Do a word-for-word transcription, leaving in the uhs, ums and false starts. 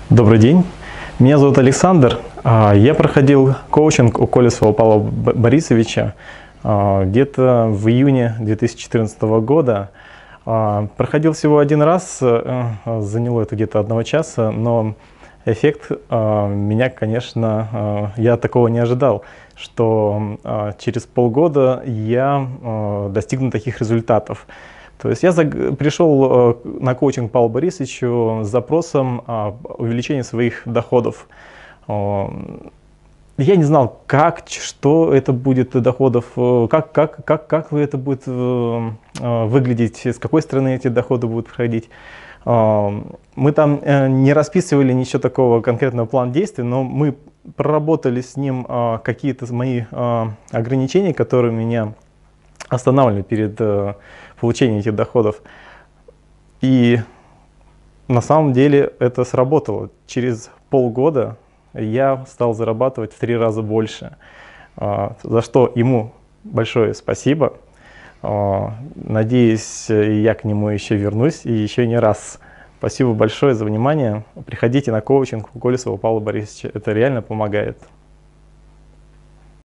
Добрый день, меня зовут Александр. А, Я проходил коучинг у Колесова Павла Б- Борисовича а, где-то в июне две тысячи четырнадцатого года. А, Проходил всего один раз, э, э, заняло это где-то одного часа, но эффект а, меня, конечно, а, я такого не ожидал, что а, через полгода я а, достигну таких результатов. То есть я заг- пришел э, на коучинг Павлу Борисовичу с запросом а, увеличения своих доходов. О, Я не знал, как, ч- что это будет доходов, э, как, как, как, как это будет э, э, выглядеть, с какой стороны эти доходы будут проходить. А, Мы там э, не расписывали ничего такого конкретного плана действий, но мы проработали с ним а, какие-то мои а, ограничения, которые меня останавливали перед э, получением этих доходов. И на самом деле это сработало. Через полгода я стал зарабатывать в три раза больше, а, за что ему большое спасибо. А, Надеюсь, я к нему еще вернусь и еще не раз. Спасибо большое за внимание. Приходите на коучинг у Колесова Павла Борисовича. Это реально помогает.